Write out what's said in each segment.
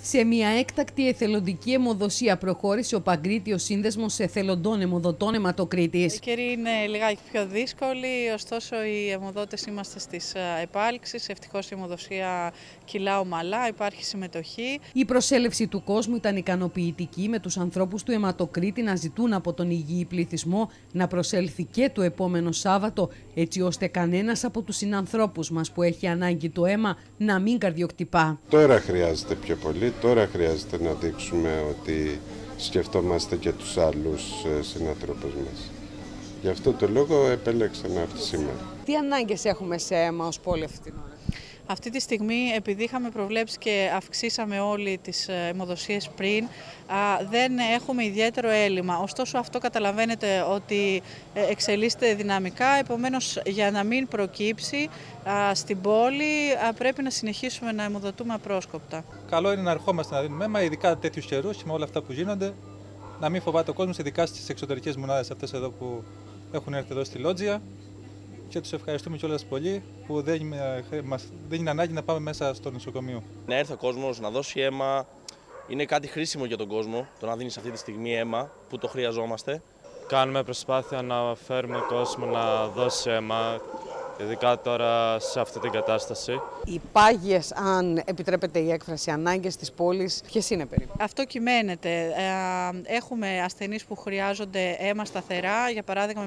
Σε μια έκτακτη εθελοντική αιμοδοσία προχώρησε ο Παγκρίτιος Σύνδεσμος Εθελοντών Αιμοδοτών Αιματοκρήτης. Η καιρή είναι λιγάκι πιο δύσκολη, ωστόσο οι αιμοδότες είμαστε στις επάλξεις. Ευτυχώς η αιμοδοσία κυλά ομαλά, υπάρχει συμμετοχή. Η προσέλευση του κόσμου ήταν ικανοποιητική, με τους ανθρώπους του αιματοκρίτη να ζητούν από τον υγιή πληθυσμό να προσέλθει και το επόμενο Σάββατο, έτσι ώστε κανένας από τους συνανθρώπους μας που έχει ανάγκη το αίμα να μην καρδιοκτυπά. Τώρα χρειάζεται πιο πολύ, τώρα χρειάζεται να δείξουμε ότι σκεφτόμαστε και τους άλλους συνανθρώπους μας. Γι' αυτό το λόγο επέλεξα να έρθω σήμερα. Τι ανάγκες έχουμε σε αίμα ως πόλη αυτή την ώρα? Αυτή τη στιγμή, επειδή είχαμε προβλέψει και αυξήσαμε όλοι τις αιμοδοσίες πριν, δεν έχουμε ιδιαίτερο έλλειμμα. Ωστόσο, αυτό καταλαβαίνετε ότι εξελίσσεται δυναμικά, επομένως για να μην προκύψει στην πόλη πρέπει να συνεχίσουμε να αιμοδοτούμε απρόσκοπτα. Καλό είναι να ερχόμαστε να δίνουμε αίμα, ειδικά τέτοιους καιρούς και με όλα αυτά που γίνονται, να μην φοβάται ο κόσμος, ειδικά στις εξωτερικές μονάδες αυτές εδώ που έχουν έρθει εδώ στη Λότζια. Και τους ευχαριστούμε κιόλας πολύ που δεν είναι ανάγκη να πάμε μέσα στο νοσοκομείο. Να έρθει ο κόσμος να δώσει αίμα είναι κάτι χρήσιμο για τον κόσμο, το να δίνεις αυτή τη στιγμή αίμα που το χρειαζόμαστε. Κάνουμε προσπάθεια να φέρουμε κόσμο να δώσει αίμα, ειδικά τώρα σε αυτή την κατάσταση. Οι πάγιες, αν επιτρέπετε η έκφραση, ανάγκες της πόλης, ποιες είναι περίπου? Αυτό κυμαίνεται. Έχουμε ασθενείς που χρειάζονται αίμα σταθερά. Για παράδειγμα,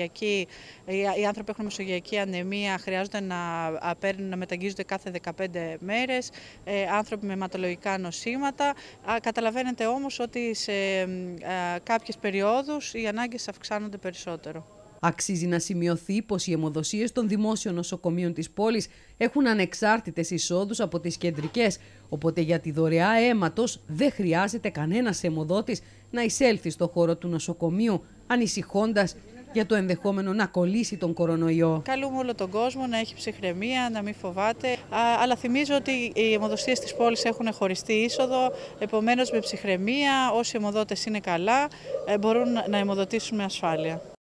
οι άνθρωποι που έχουν μεσογειακή ανεμία χρειάζονται να μεταγγίζονται κάθε 15 μέρες. Άνθρωποι με αιματολογικά νοσήματα. Καταλαβαίνετε όμως ότι σε κάποιες περιόδους οι ανάγκες αυξάνονται περισσότερο. Αξίζει να σημειωθεί πως οι αιμοδοσίες των δημόσιων νοσοκομείων της πόλης έχουν ανεξάρτητες εισόδους από τις κεντρικές, οπότε για τη δωρεά αίματος δεν χρειάζεται κανένας αιμοδότης να εισέλθει στο χώρο του νοσοκομείου, ανησυχώντας για το ενδεχόμενο να κολλήσει τον κορονοϊό. Καλούμε όλο τον κόσμο να έχει ψυχραιμία, να μην φοβάται, αλλά θυμίζω ότι οι αιμοδοσίες της πόλης έχουν χωριστή είσοδο, επομένως με ψυχραιμία όσοι αιμοδότες είναι καλά μπορούν να αιμοδοτήσουν με ασφάλεια.